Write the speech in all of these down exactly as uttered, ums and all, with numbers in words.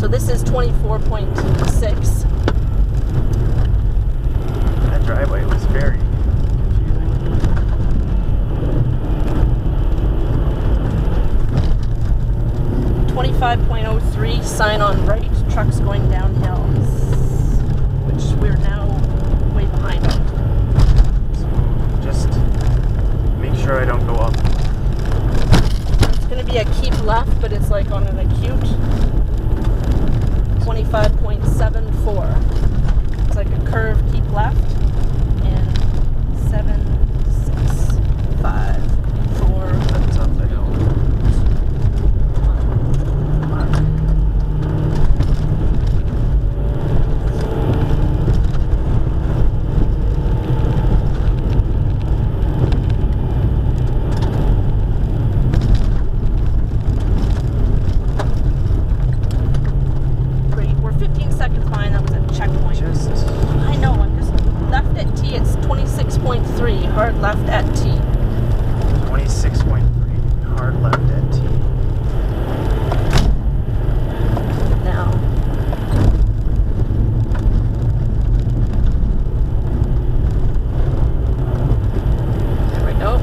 so this is twenty-four point six. That driveway was very confusing. twenty-five point oh three, sign on right, trucks going downhill, which we're now way behind on. So just make sure I don't go up. It's going to be a keep left, but it's like on an acute. twenty-five point seven four. It's like a curve, keep left, and seven, six, five, four. That's up the hill. fifteen seconds behind. That was a checkpoint. Just I know, I'm just left at T. It's twenty-six point three. Hard left at T. twenty-six point three. Hard left at T. Now. There we go.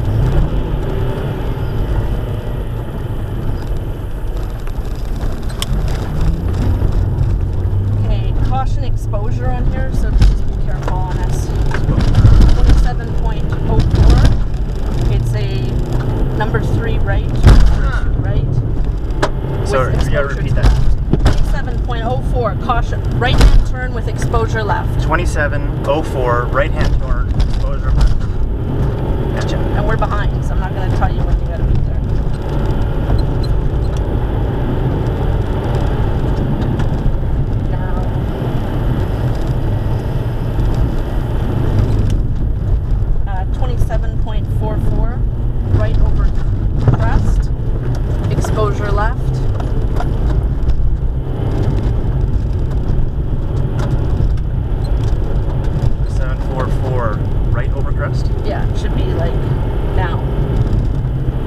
Caution exposure on here, so just be careful on us. twenty-seven point oh four. It's a number three right, number two right. Sorry, you gotta repeat that. twenty-seven point oh four, caution, right hand turn with exposure left. twenty-seven oh four, right hand turn, exposure left. Gotcha. And we're behind, so I'm not going to tell you when you gotta be there. twenty-seven point four four, right over crest, exposure left. seven four four, right over crest? Yeah, it should be like now.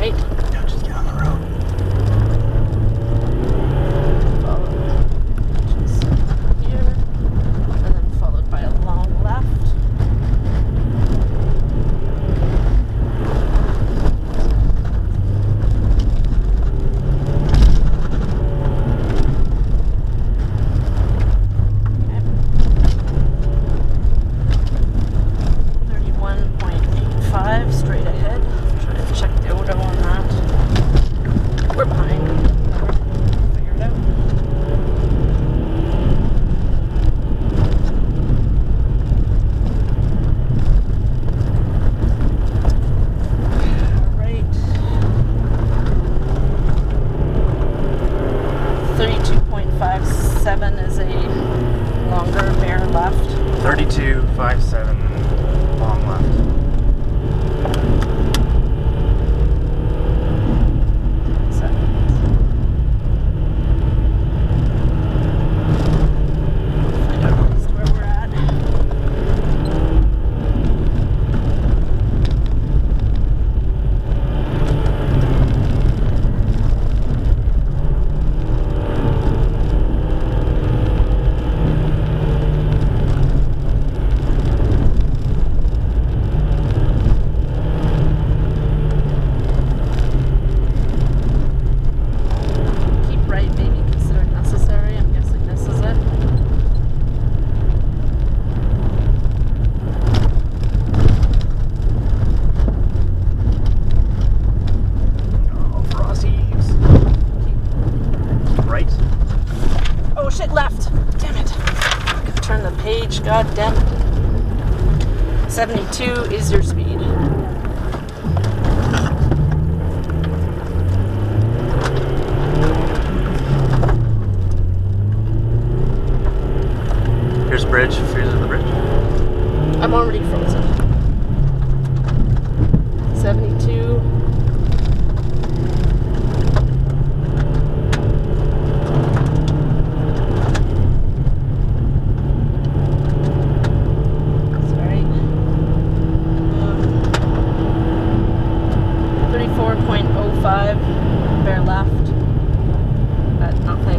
right. Yeah, just get on the road. Followed just here, and then followed by a long left. Straight ahead. Try to check the odo on that. We're behind. Figure it out. Alright. thirty-two point five seven is a longer bear left. thirty-two point five seven long left. Left. Damn it. Turn the page. God damn it. seventy-two is your speed. Here's the bridge. Here's the bridge. I'm already frozen. seventy-two. thirty-four point oh five, bear left, at nothing.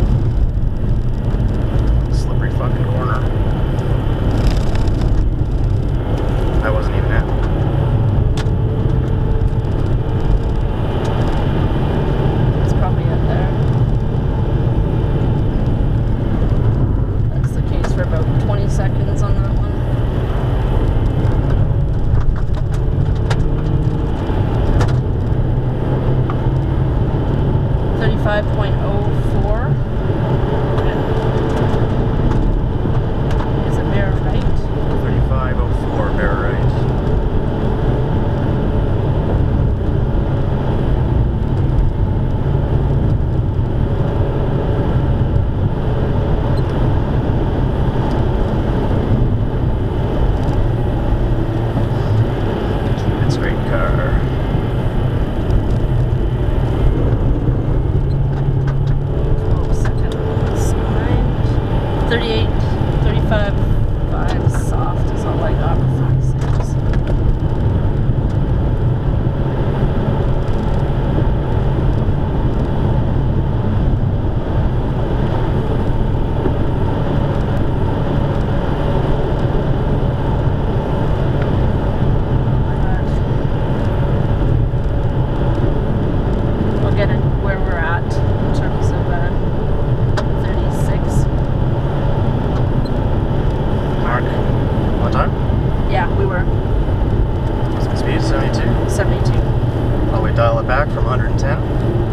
Slippery fucking corner. I wasn't even at. It's probably up there. That's the case for about twenty seconds on that one. thirty-five point oh four is a bear right. thirty-five oh four, bear right. Keep it straight, car. thirty-eight, thirty-five, five soft is all I got for forty-six. We'll get it where we're at in terms of uh, thirty-six. Mark, what time? Yeah, we were Speed seventy-two. seventy-two. Oh, we dial it back from one hundred ten.